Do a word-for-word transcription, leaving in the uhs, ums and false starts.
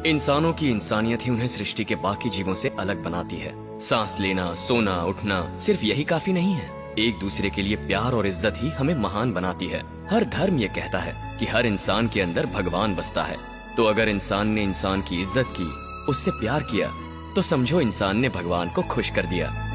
इंसानों की इंसानियत ही उन्हें सृष्टि के बाकी जीवों से अलग बनाती है। सांस लेना, सोना, उठना सिर्फ यही काफी नहीं है। एक दूसरे के लिए प्यार और इज्जत ही हमें महान बनाती है। हर धर्म ये कहता है कि हर इंसान के अंदर भगवान बसता है। तो अगर इंसान ने इंसान की इज्जत की, उससे प्यार किया, तो समझो इंसान ने भगवान को खुश कर दिया।